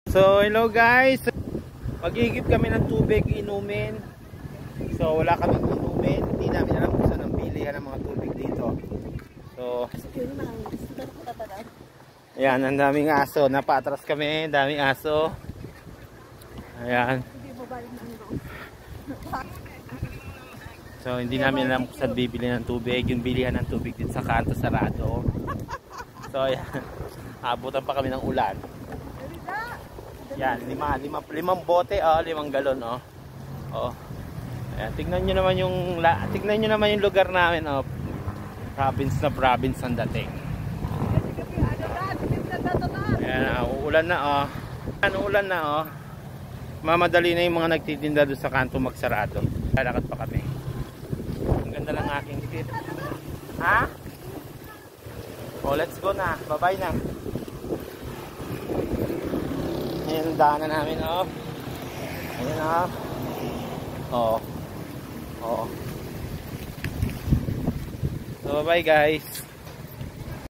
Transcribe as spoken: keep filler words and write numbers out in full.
So hello guys, magigip kami ng tubig inumin. So wala kaming inumin, hindi namin alam kung saan ang bilihan ng mga tubig dito. So ayan, ang daming aso, napatras kami, daming aso. Ayan. So hindi namin alam kung saan bibili ng tubig, yung bilihan ng tubig dito sa kanto sarado. So ayan, abutan pa kami ng ulan. Yan, lima, lima, limang bote, oh, limang galon, oh. Oh. Ayan, tignan niyo naman yung tignan niyo naman yung lugar namin, oh. Province na province ang dating. Ayan, uh, uulan na, oh. Ayan, uulan na, oh. Mamadali na yung mga nagtitinda doon sa kanto magsarado. Lalakad pa kami. Ang ganda ng aking tip. Ha? Oh, let's go na. Bye-bye na. Ayan ang daanan namin, oh. Ayan, oh. Oo. Oo. So, bye-bye guys.